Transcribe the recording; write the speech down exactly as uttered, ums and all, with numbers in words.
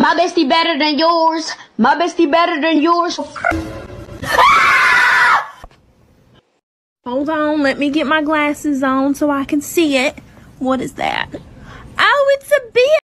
My bestie better than yours. My bestie better than yours. Hold on, let me get my glasses on so I can see it. What is that? Oh, it's a bee.